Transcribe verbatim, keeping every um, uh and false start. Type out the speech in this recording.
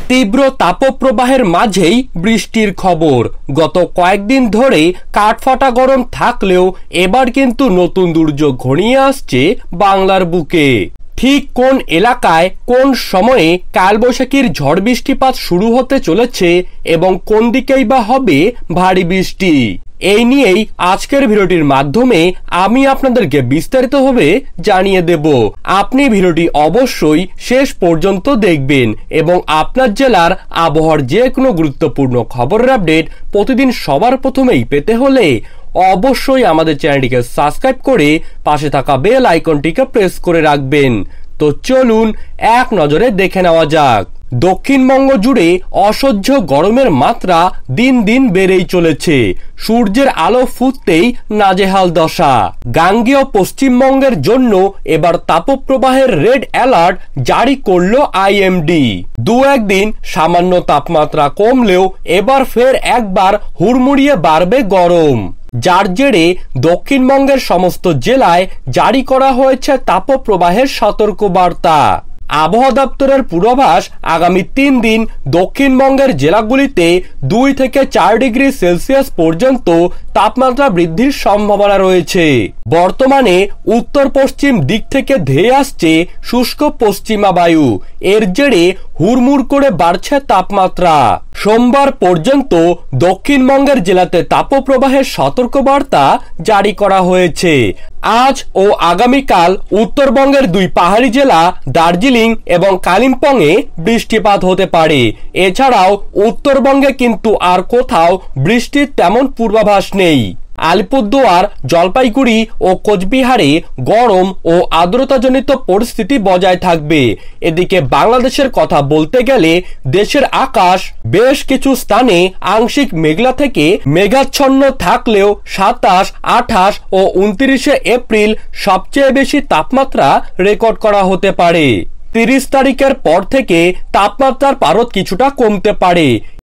তীব্র তাপপ্রবাহের মাঝেই বৃষ্টির খবর। গত কয়েকদিন ধরে কাঠফাটা গরম থাকলেও এবার কিন্তু নতুন দুর্যোগ ঘনিয়ে আসছে বাংলার বুকে। ঠিক কোন এলাকায় কোন সময়ে কালবৈশাখীর ঝড় বৃষ্টিপাত শুরু হতে চলেছে এবং কোন দিকেই বা হবে ভারী বৃষ্টি, এই নিয়েই আজকের ভিডিওটির মাধ্যমে আমি আপনাদেরকে বিস্তারিতভাবে জানিয়ে দেব। আপনি ভিডিওটি অবশ্যই শেষ পর্যন্ত দেখবেন এবং আপনার জেলার আবহাওয়ার যে কোনো গুরুত্বপূর্ণ খবরের আপডেট প্রতিদিন সবার প্রথমেই পেতে হলে অবশ্যই আমাদের চ্যানেলটিকে সাবস্ক্রাইব করে পাশে থাকা বেল আইকনটিকে প্রেস করে রাখবেন। তো চলুন এক নজরে দেখে নেওয়া যাক। দক্ষিণবঙ্গ জুড়ে অসহ্য গরমের মাত্রা দিন দিন বেড়েই চলেছে। সূর্যের আলো ফুটতেই নাজেহাল দশা। গাঙ্গেয় পশ্চিমবঙ্গের জন্য এবার তাপপ্রবাহের রেড অ্যালার্ট জারি করল আইএমডি। দু একদিন সামান্য তাপমাত্রা কমলেও এবার ফের একবার হুড়মুড়িয়ে বাড়বে গরম, যার জেরে দক্ষিণবঙ্গের সমস্ত জেলায় জারি করা হয়েছে তাপপ্রবাহের সতর্কবার্তা। আবহাওয়া দপ্তরের পূর্বাভাস, আগামী তিন দিন দক্ষিণবঙ্গের জেলাগুলিতে দুই থেকে চার ডিগ্রি সেলসিয়াস পর্যন্ত তাপমাত্রা বৃদ্ধির সম্ভাবনা রয়েছে। বর্তমানে উত্তর পশ্চিম দিক থেকে ধেয়ে আসছে শুষ্ক পশ্চিমা বায়ু, এর জেরে হুড়মুড় করে বাড়ছে তাপমাত্রা। সোমবার পর্যন্ত দক্ষিণবঙ্গের জেলাতে তাপপ্রবাহের সতর্কবার্তা জারি করা হয়েছে। আজ ও আগামীকাল উত্তরবঙ্গের দুই পাহাড়ি জেলা দার্জিলিং এবং কালিম্পংয়ে বৃষ্টিপাত হতে পারে। এছাড়াও উত্তরবঙ্গে কিন্তু আর কোথাও বৃষ্টির তেমন পূর্বাভাস নেই। আলিপুরদুয়ার, জলপাইগুড়ি ও কোচবিহারে গরম ও আর্দ্রতাজনিত পরিস্থিতি বজায় থাকবে। এদিকে বাংলাদেশের কথা বলতে গেলে দেশের আকাশ বেশ কিছু স্থানে আংশিক মেঘলা থেকে মেঘাচ্ছন্ন থাকলেও সাতাশ, আঠাশ ও উনত্রিশে এপ্রিল সবচেয়ে বেশি তাপমাত্রা রেকর্ড করা হতে পারে। তিরিশ তারিখের পর থেকে তাপমাত্রার পারদ কিছুটা কমতে পারে।